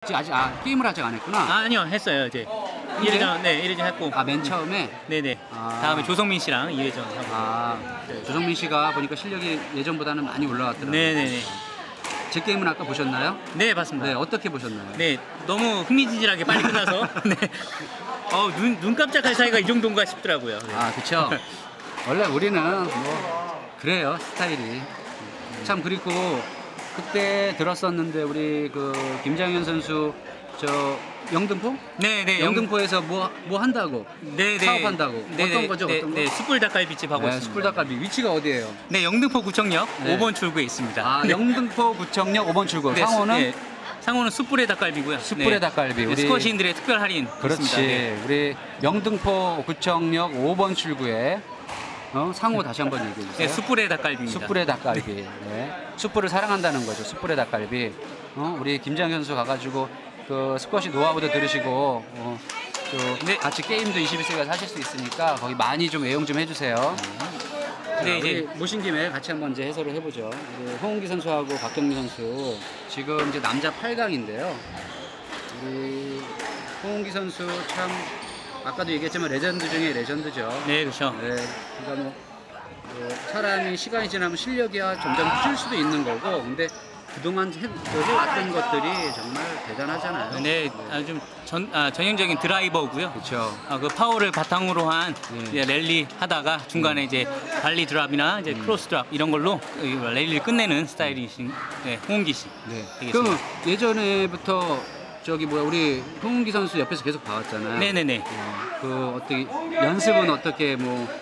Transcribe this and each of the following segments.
아직 게임을 아직 안 했구나. 아니요, 했어요. 이제 1회전, 네, 1회전 했고. 맨 처음에. 네네. 다음에 조성민 씨랑 2회전 하고. 네. 조성민 씨가 보니까 실력이 예전보다는 많이 올라왔더라고요. 네네네. 제 게임은 아까 보셨나요? 네, 봤습니다. 네, 어떻게 보셨나요? 네, 너무 흥미진진하게 빨리 끝나서. 네. 눈 깜짝할 사이가 이 정도인가 싶더라고요. 네. 그쵸. 원래 우리는 뭐 그래요, 스타일이. 참, 그리고 그때 들었었는데 우리 그 김장현 선수 영등포? 네네. 영등포에서 뭐 한다고? 네네. 사업한다고? 어떤 거죠? 네, 어떤 거? 네, 숯불 닭갈비집 하고 있습니다. 숯불 닭갈비. 위치가 어디예요? 네, 영등포 구청역 네. 5번 출구에 있습니다. 네. 영등포 구청역 5번 출구. 네, 상호는? 네, 상호는 숯불의 닭갈비고요. 숯불의 닭갈비. 우리 스쿼시인들의 특별 할인. 그렇지. 있습니다. 네. 우리 영등포 구청역 5번 출구에 상호 다시 한번 얘기해 주세요. 네, 숯불의 닭갈비입니다. 숯불의 닭갈비. 네. 숯불을 사랑한다는 거죠. 숯불의 닭갈비. 우리 김장현 선수 가가지고 그 스쿼시 노하우도 들으시고 네. 같이 게임도 21세기가 하실 수 있으니까 거기 많이 좀 애용 좀 해주세요. 네, 이제 모신 김에 같이 한번 이제 해설을 해보죠. 우리 홍은기 선수하고 박경민 선수 지금 이제 남자 8강인데요. 우리 홍은기 선수 참 아까도 얘기했지만 레전드 중에 레전드죠. 네, 그렇죠. 네, 그러니까 사람이 시간이 지나면 실력이 점점 줄 수도 있는 거고, 근데 그동안 해왔던 것들이 정말 대단하잖아요. 네, 아주 전형적인 드라이버고요. 그렇죠. 그 파워를 바탕으로 한 네. 이제 랠리 하다가 중간에 이제 발리 드랍이나 이제 크로스 드랍 이런 걸로 랠리를 끝내는 스타일이신 홍은기 씨. 네. 되겠습니다. 그럼 예전에부터 우리 홍은기 선수 옆에서 계속 봐왔잖아요. 네네네. 그 어떻게 연습은 어떻게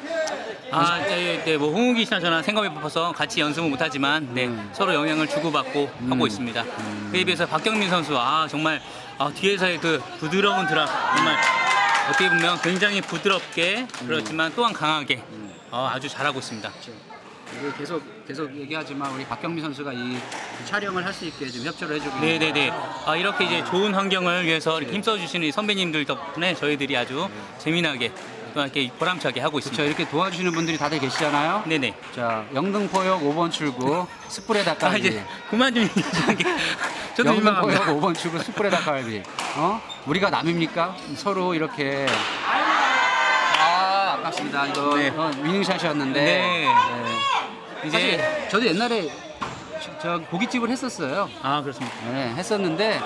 네, 뭐 홍은기 씨나 저나 생각해 봐서 같이 연습은 못하지만 서로 영향을 주고받고 하고 있습니다. 그에 비해서 박경민 선수 정말 뒤에서의 그 부드러운 드랍 정말 어떻게 보면 굉장히 부드럽게 그렇지만 또한 강하게 아주 잘하고 있습니다. 우리 계속 얘기하지만 우리 박경민 선수가 이 촬영을 할 수 있게 좀 협조를 해주고 네네네. 이렇게 이제 좋은 환경을 위해서 이렇게 힘써주시는 선배님들 덕분에 저희들이 아주 재미나게 또 이렇게 보람차게 하고 있습니다. 그렇죠. 이렇게 도와주시는 분들이 다들 계시잖아요. 네네. 자, 영등포역 5번 출구 숯불의 닭갈비. 이제 그만 좀 얘기하는 게 저도 영등포역 민망합니다. 5번 출구 숯불의 닭갈비. 우리가 남입니까? 서로 이렇게. 아깝습니다. 이거 위닝샷이었는데. 네. 사실 이제 저도 옛날에 저 고깃집을 했었어요. 그렇습니다. 네, 했었는데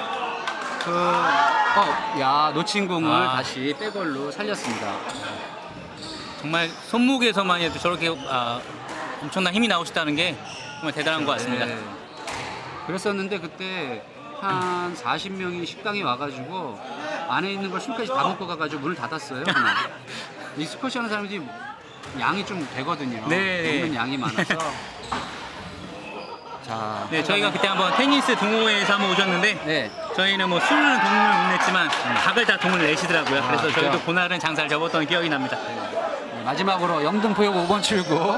놓친 공을 다시 백월로 살렸습니다. 정말 손목에서만 해도 저렇게 엄청난 힘이 나오셨다는 게 정말 대단한 것 같습니다. 네. 그랬었는데 그때 한 40명이 식당에 와가지고 안에 있는 걸 술까지 다 먹고 가가지고 문을 닫았어요. 그냥. 이 스쿼시 하는 사람들이 양이 좀 되거든요. 네. 먹는 양이 많아서. 자, 저희가 그때 한번 테니스 동호회에서 한번 오셨는데 저희는 뭐 술은 돈을 못 냈지만 닭을 다 돈을 내시더라고요. 그래서 그렇죠. 저희도 그날은 장사를 접었던 기억이 납니다. 마지막으로 영등포역 5번 출구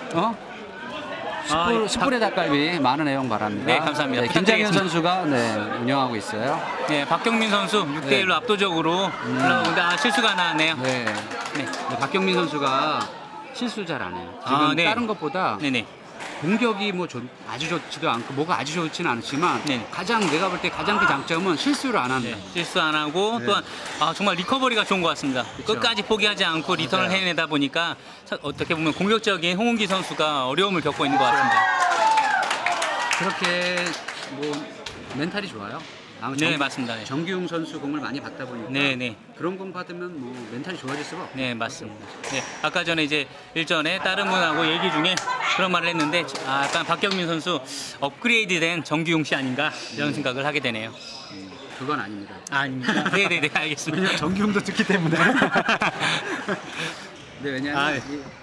숯불의 닭갈비 많은 애용 바랍니다. 네, 감사합니다. 김장현 선수가 운영하고 있어요. 네, 박경민 선수 6대1로 압도적으로 올라오는데 실수가 나왔네요. 네. 박경민 선수가 실수 잘 안 해요. 지금 다른 것보다 공격이 아주 좋지도 않고 뭐가 아주 좋지는 않지만 내가 볼 때 가장 큰 장점은 실수를 안 한다. 실수 안 하고 또한 정말 리커버리가 좋은 것 같습니다. 그쵸. 끝까지 포기하지 않고 리턴을 해내다 보니까 어떻게 보면 공격적인 홍은기 선수가 어려움을 겪고 있는 것 같습니다. 그렇게 멘탈이 좋아요. 네, 맞습니다. 정규용 선수 공을 많이 받다 보니까 그런 공 받으면 멘탈이 좋아질 수가 없어요. 네, 맞습니다. 아까 전에 이제 일전에 다른 분하고 얘기 중에 그런 말을 했는데 약간 박경민 선수 업그레이드된 정규용 씨 아닌가 이런 생각을 하게 되네요. 그건 아닙니다. 아닙니다. 네네네, 알겠습니다. 왜냐면 정규용도 듣기 때문에. 왜냐하면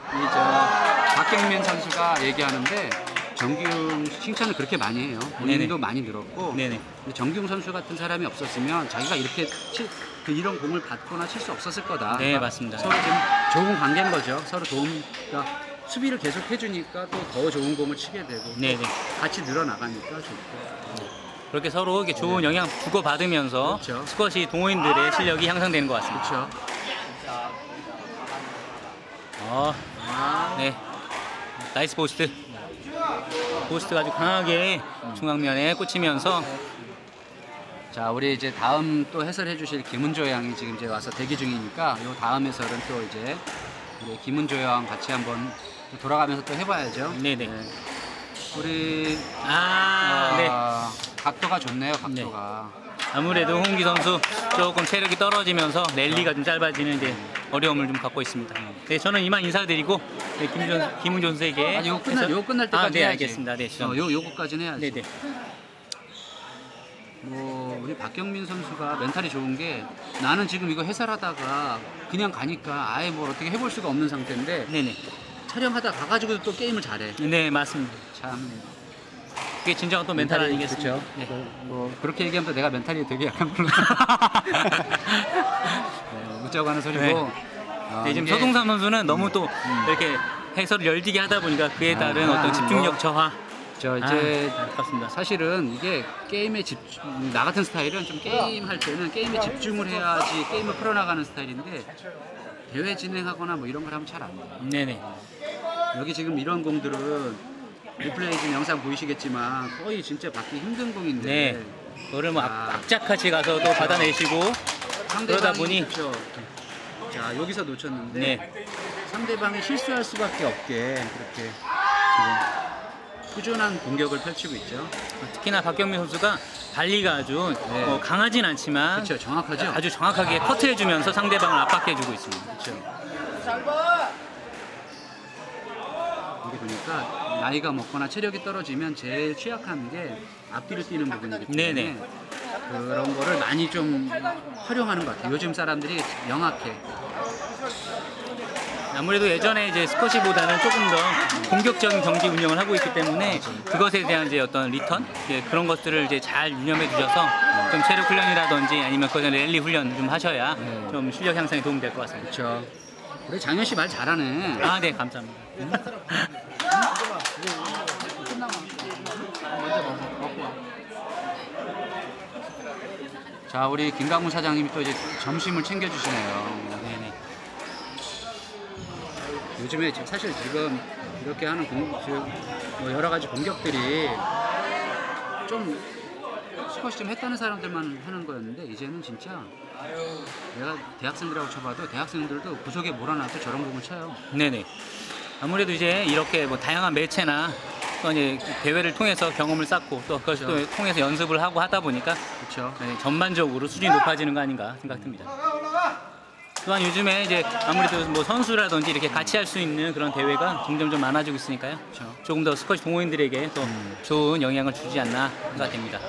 박경민 선수가 얘기하는데 정규용 칭찬을 그렇게 많이 해요. 본인도 많이 들었고. 근데 정규용 선수 같은 사람이 없었으면 자기가 이렇게 이런 공을 받거나 칠 수 없었을 거다. 네, 맞습니다. 서로 좀 좋은 관계인 거죠. 서로 수비를 계속 해주니까 또 더 좋은 공을 치게 되고 같이 늘어나가니까 좋고. 그렇게 서로 이렇게 좋은 영향 주고 받으면서 스쿼시 동호인들의 실력이 향상되는 것 같습니다. 그렇죠. 네, 나이스 포스트. 포스트가 아주 강하게 중앙면에 꽂히면서 자, 우리 이제 다음 또 해설해 주실 김은조 양이 지금 이제 와서 대기 중이니까 요 다음 해설은 또 이제 우리 김은조 양 같이 한번 또 돌아가면서 또 해봐야죠. 네네. 네. 우리 네. 각도가 좋네요. 각도가. 아무래도 홍기 선수 조금 체력이 떨어지면서 랠리가 좀 짧아지는 이제 어려움을 좀 갖고 있습니다. 네, 저는 이만 인사드리고 네, 김은조 선수에게 아니, 요거 끝날 때까지 네, 해야지. 알겠습니다. 네, 요거까지는 해야지. 네네. 뭐 우리 박경민 선수가 멘탈이 좋은 게 나는 지금 이거 해설하다가 그냥 가니까 아예 뭘 어떻게 해볼 수가 없는 상태인데 네네. 촬영하다 가가지고 또 게임을 잘해. 네, 맞습니다. 참. 그게 진정한 또 멘탈 아니겠습니까? 그렇죠. 네. 뭐 그렇게 얘기하면 또 내가 멘탈이 되게 약한 걸로. 웃자고 하는 소리고. 네. 네, 지금 이게- 서동삼 선수는 너무 또 이렇게 해설을 열디게 하다 보니까 그에 따른 어떤 집중력 저하. 저 이제 안타깝습니다. 사실은 이게 게임에 나 같은 스타일은 좀 게임 할 때는 게임에 집중을 해야지 게임을 풀어나가는 스타일인데 대회 진행하거나 뭐 이런 걸 하면 잘 안 돼요. 네네. 여기 지금 이런 공들은 리플레이 지금 영상 보이시겠지만 거의 진짜 받기 힘든 공인데 네. 그거를 뭐 아. 악착같이 가서 또 받아내시고 그러다 보니 그렇죠. 자, 여기서 놓쳤는데 네. 상대방이 실수할 수밖에 없게 그렇게 지금 꾸준한 공격을 펼치고 있죠. 특히나 박경민 선수가 발리가 아주 네. 강하진 않지만 그렇죠. 정확하죠. 아주 정확하게 커트해주면서 상대방을 압박해주고 있습니다. 그렇죠. 여기 보니까 나이가 먹거나 체력이 떨어지면 제일 취약한 게 앞뒤로 뛰는 부분이기 때문에 네네. 그런 거를 많이 좀 활용하는 것 같아요. 요즘 사람들이 명확해. 아무래도 예전에 이제 스쿼시보다는 조금 더 공격적인 경기 운영을 하고 있기 때문에 그것에 대한 이제 어떤 리턴 그런 것들을 이제 잘 유념해 주셔서 좀 체력 훈련이라든지 아니면 그전 랠리 훈련 좀 하셔야 네. 좀 실력 향상에 도움이 될 것 같습니다. 그렇죠. 우리 장현 씨 말 잘하네. 아, 네, 감사합니다. 자, 우리 김강훈 사장님이 또 이제 점심을 챙겨주시네요. 네네. 요즘에 사실 지금 이렇게 하는 뭐 여러 가지 공격들이 좀 스쿼시 좀 했다는 사람들만 하는 거였는데 이제는 진짜 내가 대학생들하고 쳐봐도 대학생들도 구석에 몰아놔도 저런 공을 쳐요. 네네. 아무래도 이제 이렇게 뭐 다양한 매체나 또 이제 대회를 통해서 경험을 쌓고 또 그것을 또 통해서 연습을 하고 하다 보니까 그렇죠. 네, 전반적으로 수준이 높아지는 거 아닌가 생각됩니다. 또한 요즘에 이제 아무래도 뭐 선수라든지 이렇게 같이 할 수 있는 그런 대회가 점점 좀 많아지고 있으니까요. 그렇죠. 조금 더 스쿼시 동호인들에게 또 좋은 영향을 주지 않나 생각됩니다.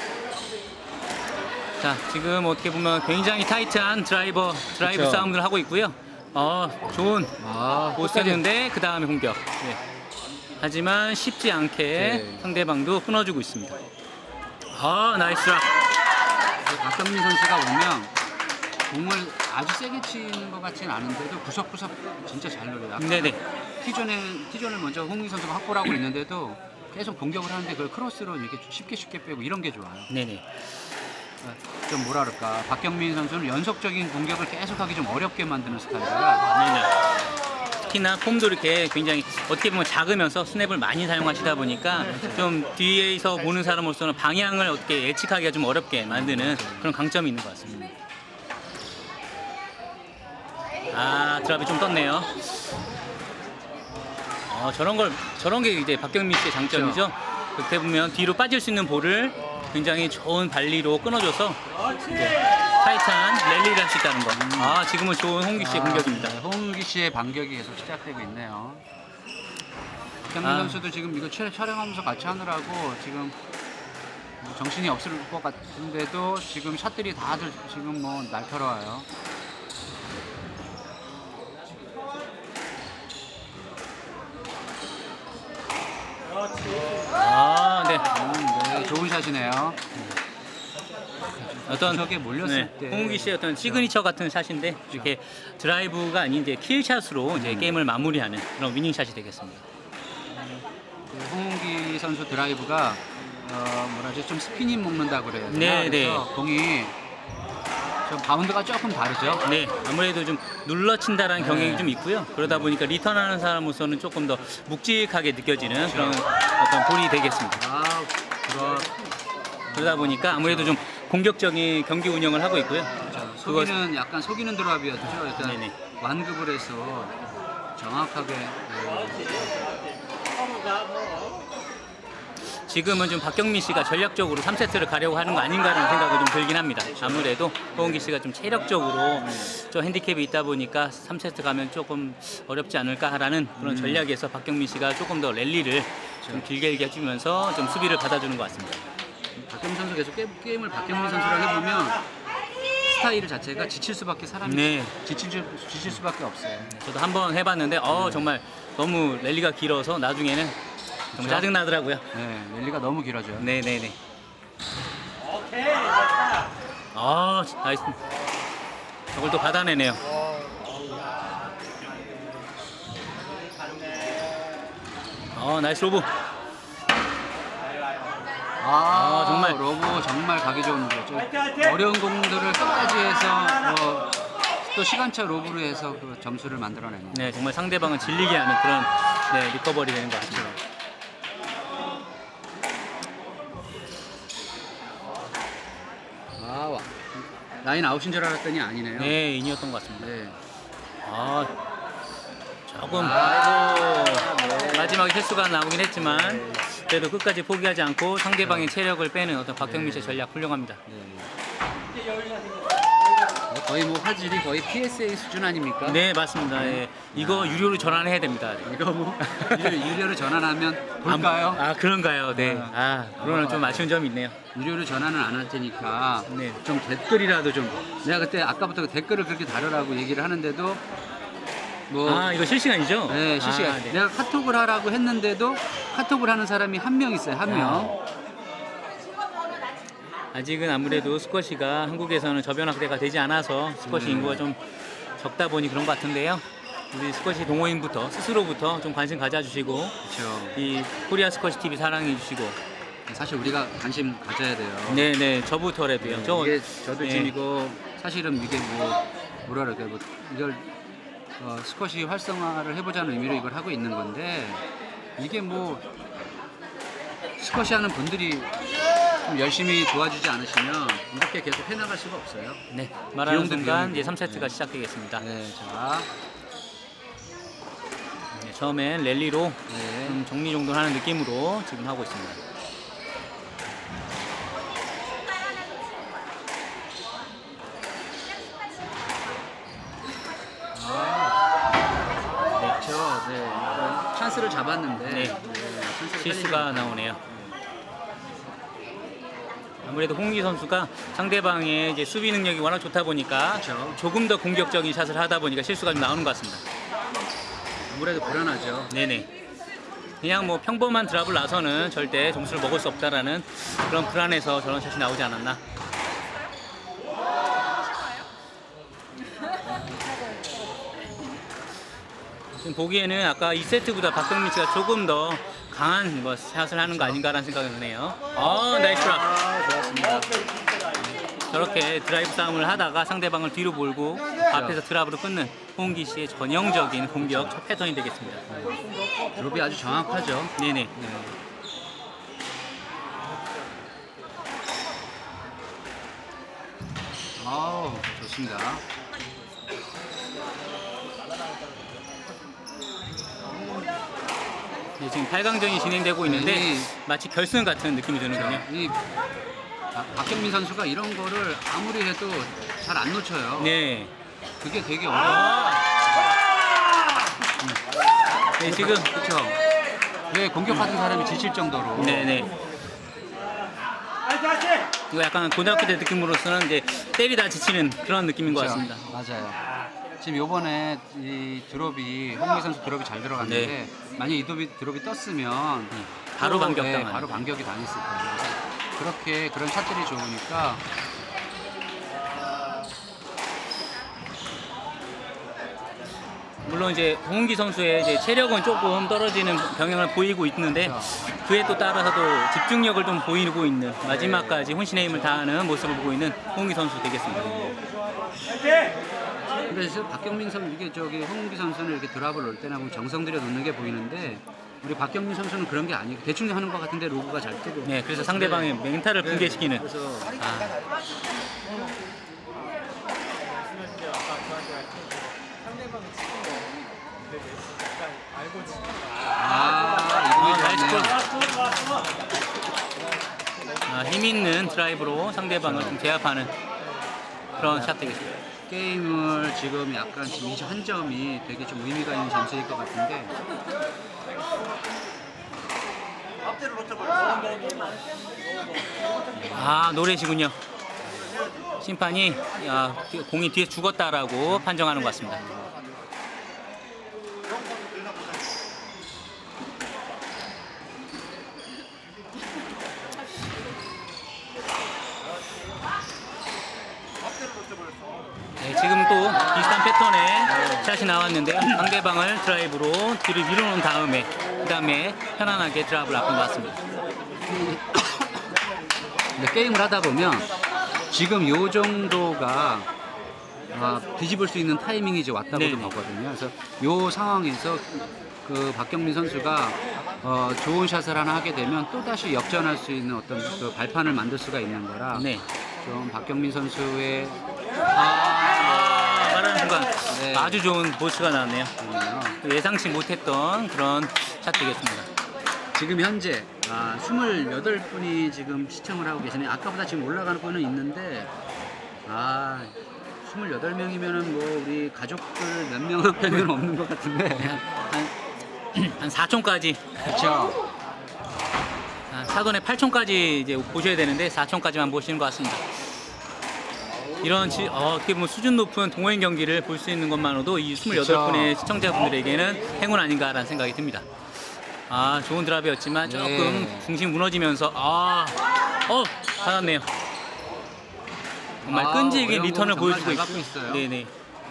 자, 지금 어떻게 보면 굉장히 타이트한 드라이브 그쵸. 싸움을 하고 있고요. 좋은 아, 보스였는데 그 다음에 공격. 네. 하지만 쉽지 않게 네. 상대방도 끊어주고 있습니다. 나이스 락. 박경민 선수가 오면 공을 아주 세게 치는 것 같지는 않은데도 구석구석 진짜 잘 노려요. 아까 네네. 티존을 먼저 홍익 선수가 확보를 하고 있는데도 계속 공격을 하는데 그걸 크로스로 이렇게 쉽게 빼고 이런 게 좋아요. 네네. 좀 뭐라 그럴까, 박경민 선수는 연속적인 공격을 계속하기 좀 어렵게 만드는 스타일이라. 네네. 특히나 폼도 이렇게 굉장히 어떻게 보면 작으면서 스냅을 많이 사용하시다 보니까 좀 뒤에서 보는 사람으로서는 방향을 어떻게 예측하기가 좀 어렵게 만드는 그런 강점이 있는 것 같습니다. 드랍이 좀 떴네요. 저런 게 이제 박경민 씨의 장점이죠. 그때 보면 뒤로 빠질 수 있는 볼을 굉장히 좋은 발리로 끊어줘서 이제 타이트한 랠리를 할 수 있다는 거. 지금은 좋은 홍기 씨의 공격입니다. 네, 홍기 씨의 반격이 계속 시작되고 있네요. 박경민 선수도 지금 이거 촬영하면서 같이 하느라고 지금 정신이 없을 것 같은데도 지금 샷들이 다들 지금 뭐 날카로워요. 네. 네, 좋은 샷이네요. 어떤 저게 몰렸을 때. 홍기 씨의 어떤 시그니처 같은 샷인데 이렇게 드라이브가 아닌 이제 킬샷으로 이제 게임을 마무리하는 그런 위닝 샷이 되겠습니다. 홍기 선수 드라이브가 뭐라지 좀 스피닝 먹는다 그래요. 네, 그래서 공이 좀 바운드가 조금 다르죠. 네, 아무래도 좀 눌러친다라는 경향이 좀 있고요. 그러다 보니까 리턴하는 사람으로서는 조금 더 묵직하게 느껴지는 그런 어떤 볼이 되겠습니다. 그런 그러다 보니까 아무래도 좀 공격적인 경기 운영을 하고 있고요. 속이는 약간 속이는 드랍이었죠. 일단 네네. 완급을 해서 정확하게 지금은 좀 박경민 씨가 전략적으로 3세트를 가려고 하는 거 아닌가라는 생각이 좀 들긴 합니다. 아무래도 허웅기 씨가 좀 체력적으로 좀 핸디캡이 있다 보니까 3세트 가면 조금 어렵지 않을까라는 그런 전략에서 박경민 씨가 조금 더 랠리를 좀 길게 해주면서 좀 수비를 받아주는 것 같습니다. 박경민 선수 계속 게임을 박경민 선수랑 해보면 스타일 자체가 지칠 수밖에 사람이 네. 지칠 수밖에 없어요. 저도 한번 해봤는데 정말 너무 랠리가 길어서 나중에는 좀 그렇죠? 짜증 나더라고요. 네, 랠리가 너무 길어져요. 네네네. 나이스. 저걸 또 받아내네요. 나이스 로브. 정말. 로브 정말 가기 좋은 거죠. 어려운 공들을 끝까지 해서 또 시간차 로브로 해서 그 점수를 만들어내는. 네, 정말 상대방을 질리게 하는 그런 리커버리 되는 것 같습니다. 라인 아웃인 줄 알았더니 아니네요. 네, 인이었던 것 같습니다. 네. 조금 네. 마지막에 실수가 나오긴 했지만 그래도 끝까지 포기하지 않고 상대방의 체력을 빼는 어떤 박경민 씨의 전략 훌륭합니다. 거의 뭐 화질이 거의 PSA 수준 아닙니까? 네, 맞습니다. 예. 이거 유료로 전환해야 됩니다. 이거 뭐 유료로 전환하면 볼까요? 그런가요? 네. 그러나 좀 아쉬운 점이 있네요. 유료로 전환은 안 할 테니까 네. 좀 댓글이라도 좀 내가 그때 아까부터 댓글을 그렇게 다루라고 얘기를 하는데도 뭐 이거 실시간이죠? 네, 실시간. 네. 내가 카톡을 하라고 했는데도 카톡을 하는 사람이 한 명 있어요. 한 명. 아직은 아무래도 스쿼시가 한국에서는 저변 확대가 되지 않아서 스쿼시 인구가 좀 적다 보니 그런 것 같은데요. 우리 스쿼시 동호인부터 스스로부터 좀 관심 가져주시고 그렇죠. 이 코리아 스쿼시 TV 사랑해 주시고 사실 우리가 관심 가져야 돼요. 네네 저부터라도요. 이게 저도 네. 지금 이거 사실은 이게 뭐라 그럴까요? 뭐 이걸 스쿼시 활성화를 해보자는 의미로 이걸 하고 있는 건데 이게 뭐 스쿼시 하는 분들이 좀 열심히 도와주지 않으시면 이렇게 계속 해나갈 수가 없어요. 네, 말하는 비용도 순간 비용이고. 이제 3세트가 시작되겠습니다. 네, 자, 네, 처음엔 랠리로 네. 좀 정리정돈하는 느낌으로 지금 하고 있습니다. 그렇죠. 네, 찬스를 잡았는데 네. 찬스를 실수가 나오네요. 아무래도 홍기 선수가 상대방의 이제 수비 능력이 워낙 좋다 보니까 그렇죠. 조금 더 공격적인 샷을 하다 보니까 실수가 좀 나오는 것 같습니다. 아무래도 불안하죠. 네네. 그냥 뭐 평범한 드랍을 놔서는 절대 점수를 먹을 수 없다라는 그런 불안에서 저런 샷이 나오지 않았나. 지금 보기에는 아까 2세트보다 박경민 씨가 조금 더 강한 뭐 샷을 하는 거 아닌가라는 생각이 드네요. 나이스 드랍. 좋았습니다. 저렇게 드라이브 싸움을 하다가 상대방을 뒤로 몰고 앞에서 드랍으로 끊는 홍기 씨의 전형적인 공격 첫 패턴이 되겠습니다. 드롭이 아주 정확하죠. 네네. 좋습니다. 네, 지금 8강전이 진행되고 있는데 마치 결승 같은 느낌이 드는군요. 이 박경민 선수가 이런 거를 아무리 해도 잘 안 놓쳐요. 네. 그게 되게 어려워요. 네, 지금 그렇죠. 왜 공격하던 사람이 지칠 정도로. 네네. 이거 약간 고등학교 때 느낌으로서는 이제 때리다 지치는 그런 느낌인 것 그렇죠. 같습니다. 맞아요. 지금 요번에 이 드롭이 홍기 선수 드롭이 잘 들어갔는데 만약 이 드롭이 떴으면 바로 또, 반격당하는. 바로 반격이 당했을 거예요. 그렇게 그런 샷들이 좋으니까 물론 이제 홍기 선수의 이제 체력은 조금 떨어지는 경향을 보이고 있는데 그에 또 따라서도 집중력을 좀 보이고 있는 마지막까지 혼신의 힘을 다하는 모습을 보고 있는 홍기 선수 되겠습니다. 그래서 박경민 선수 이게 홍기 선수는 이렇게 드랍을 놓을 때나 보면 정성 들여 놓는 게 보이는데 우리 박경민 선수는 그런 게 아니고 대충 하는 것 같은데 로그가 잘 뜨고. 네, 그래서 상대방의 멘탈을 붕괴시키는. 그래서 나이스 볼. 이거 힘 있는 드라이브로 상대방을 좀 제압하는 그런 샷 되겠습니다. 게임을 지금 약간 지금 이 한 점이 되게 좀 의미가 있는 점수일 것 같은데. 노래시군요. 심판이 공이 뒤에 죽었다라고 판정하는 것 같습니다. 네, 지금 또 비슷한 패턴의 샷이 나왔는데요. 상대방을 드라이브로 뒤를 밀어놓은 다음에 그 다음에 편안하게 드랍을 앞에 놨습니다. 근데 게임을 하다 보면 지금 요 정도가 뒤집을 수 있는 타이밍이 이제 왔다고도 네네. 보거든요. 그래서 요 상황에서 그 박경민 선수가 좋은 샷을 하나 하게 되면 또 다시 역전할 수 있는 어떤 그 발판을 만들 수가 있는 거라 네. 좀 박경민 선수의 말하는 순간 네. 아주 좋은 보스가 나왔네요. 예상치 못했던 그런 샷 되겠습니다. 지금 현재 28분이 지금 시청을 하고 계시네요. 아까보다 지금 올라가는 분은 있는데 28명이면은 뭐 우리 가족들 몇 명 앞에는 없는 것 같은데. 한 4촌까지, 그렇죠. 사돈의 8촌까지 이제 보셔야 되는데 4촌까지만 보시는 것 같습니다. 이런 어떻게 보면 수준 높은 동호인 경기를 볼 수 있는 것만으로도 이 28분의 시청자분들에게는 행운 아닌가라는 생각이 듭니다. 좋은 드랍이었지만 조금 네. 중심 무너지면서 받았네요. 정말 끈질긴 어려운 리턴을 거 정말 보여주고 잘 갖고 있어요. 네네.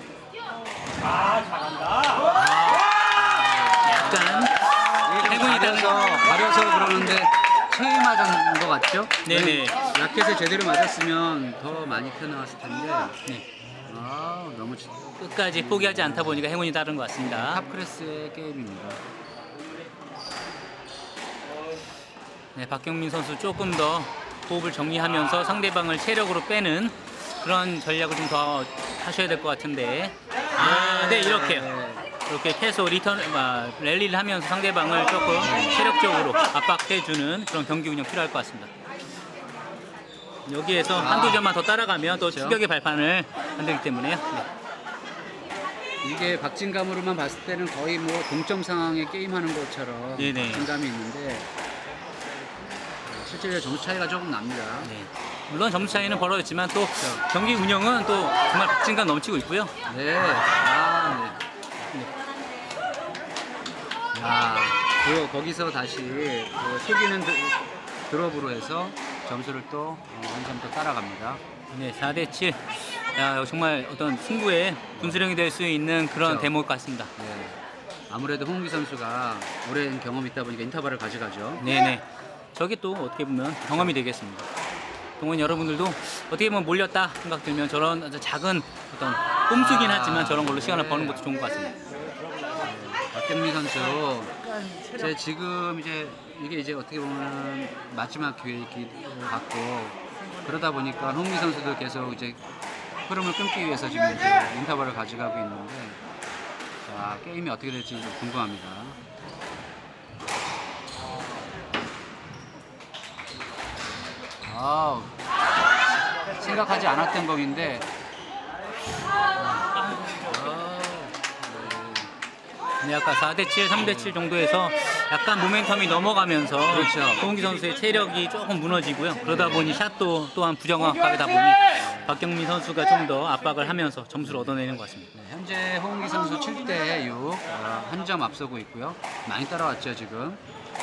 약간 행운이 있다는 가려서 그러는데 체에 맞은 것 같죠? 네네. 라켓을 제대로 맞았으면 더 많이 튀어나왔을 텐데. 네. 너무 끝까지 포기하지 않다 보니까 행운이 다른 것 같습니다. 탑클래스의 게임입니다. 네, 박경민 선수 조금 더 호흡을 정리하면서 상대방을 체력으로 빼는 그런 전략을 좀 더 하셔야 될 것 같은데. 네, 이렇게요. 이렇게 계속 랠리를 하면서 상대방을 조금 체력적으로 압박해주는 그런 경기 운영 필요할 것 같습니다. 여기에서 한두 점만 더 따라가면 또 추격의 발판을 만들기 때문에요. 네. 이게 박진감으로만 봤을 때는 거의 뭐 동점 상황에 게임하는 것처럼 네네. 박진감이 있는데 실제로 점수 차이가 조금 납니다. 네. 물론 점수 차이는 벌어졌지만 또 경기 운영은 또 정말 박진감 넘치고 있고요. 네. 거기서 다시 그 속이는 드롭으로 해서 점수를 또 한 점 더 따라갑니다. 네, 4대7. 정말 어떤 승부의 분수령이 될 수 있는 그런 그렇죠. 대목 같습니다. 네. 아무래도 홍기 선수가 오랜 경험이 있다 보니까 인터벌을 가져가죠. 네네. 저게 또 어떻게 보면 경험이 되겠습니다. 동원 여러분들도 어떻게 보면 몰렸다 생각 들면 저런 아주 작은 어떤 꼼수긴 하지만 저런 걸로 시간을 버는 것도 좋은 것 같습니다. 박경민 선수 지금 이게 어떻게 보면 마지막 기회이기 같고 그러다 보니까 홍기 선수도 계속 이제 흐름을 끊기 위해서 지금 이제 인터벌을 가져가고 있는데 게임이 어떻게 될지 좀 궁금합니다. 생각하지 않았던 공인데 네, 아까 4대7, 3대7 정도에서 약간 모멘텀이 넘어가면서 그렇죠. 홍기 선수의 체력이 조금 무너지고요. 그러다 보니 샷도 또한 부정확하다 보니 박경민 선수가 좀 더 압박을 하면서 점수를 얻어내는 것 같습니다. 네, 현재 홍기 선수 7대6 한 점 앞서고 있고요. 많이 따라왔죠 지금.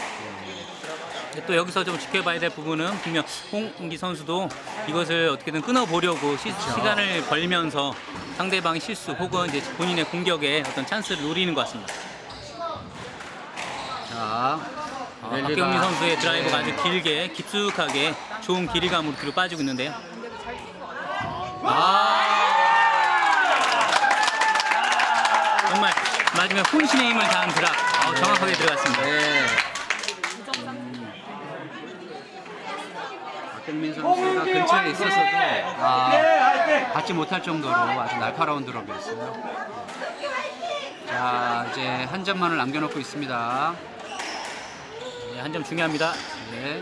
또 여기서 좀 지켜봐야 될 부분은 분명 홍기 선수도 이것을 어떻게든 끊어보려고 시간을 벌면서 상대방의 실수 혹은 이제 본인의 공격에 어떤 찬스를 노리는 것 같습니다. 박경민 선수의 드라이브가 아주 길게 깊숙하게 좋은 길이감으로 뒤로 빠지고 있는데요. 정말 마지막에 혼신의 힘을 다한 드랍. 정확하게 들어갔습니다. 네. 박경민 선수가 근처에 있었어도 받지 못할 정도로 아주 날카로운 드롭이었어요. 자, 이제 한 점만을 남겨놓고 있습니다. 네, 한 점 중요합니다. 네.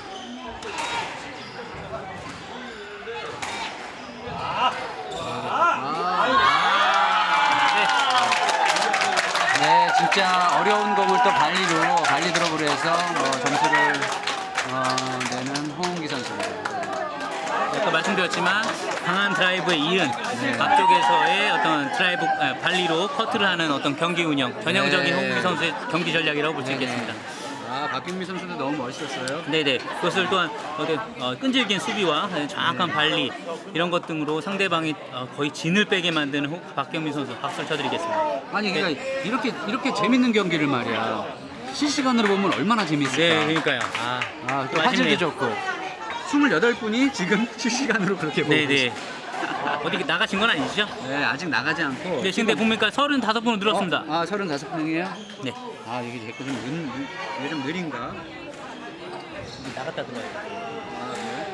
네, 진짜 어려운 공을 또 발리 드롭으로 해서 점수를 내는 홍은기 선수입니다. 아까 말씀드렸지만 강한 드라이브에 이은 네. 앞쪽에서의 어떤 드라이브 발리로 커트를 하는 어떤 경기 운영, 전형적인 네. 홍은기 선수의 경기 전략이라고 볼 수 있겠습니다. 아, 박경민 선수도 너무 멋있었어요. 네네. 그것을 또한 끈질긴 수비와 정확한 발리 이런 것 등으로 상대방이 거의 진을 빼게 만드는 박경민 선수 박수를 쳐드리겠습니다. 아니, 그러니까 이렇게 재밌는 경기를 말이야. 실시간으로 보면 얼마나 재밌을까. 네, 그러니까요. 또 화질도 좋고. 28분이 지금 실시간으로 그렇게 보고 네네. 계세요. 어디 나가신 건 아니시죠? 네, 아직 나가지 않고. 네, 지금 보니까 35분으로 늘었습니다. 35분이에요? 네. 아, 이게 자꾸 좀 느린가? 나갔다 들어와요. 아,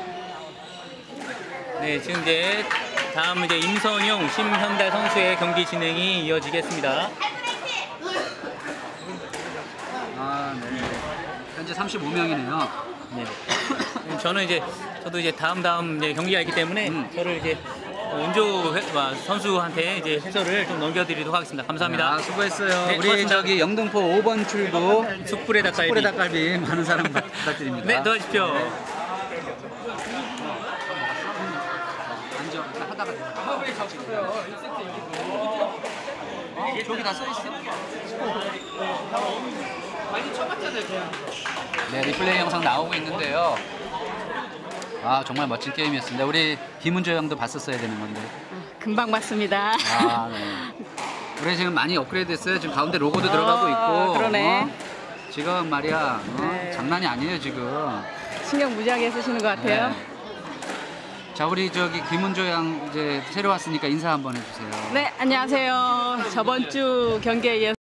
그래? 네, 지금 이제 다음 이제 임선용, 심현달 선수의 경기 진행이 이어지겠습니다. 아, 네. 현재 35명이네요. 네. 저도 이제 다음 이제 경기가 있기 때문에 저를 이제 은조 선수한테 이제 해설을 좀 넘겨드리도록 하겠습니다. 감사합니다. 아, 수고했어요. 네, 우리 고맙습니다. 저기 영등포 5번 출구 숯불의 닭갈비. 숯불의 닭갈비 많은 사랑 부탁드립니다. 네, 도와주십시오. 앉아. 하다가 저기 다 써 있어. 네, 리플레이 영상 나오고 있는데요. 아, 정말 멋진 게임이었습니다. 우리 김은조 형도 봤었어야 되는 건데. 금방 봤습니다. 아, 네. 우리 지금 많이 업그레이드 했어요. 지금 가운데 로고도 들어가고 있고. 그러네. 지금 말이야. 네. 장난이 아니에요, 지금. 신경 무지하게 쓰시는 것 같아요. 네. 자, 우리 저기 김은조 양 이제 새로 왔으니까 인사 한번 해주세요. 네, 안녕하세요. 저번 주 경기에 이어서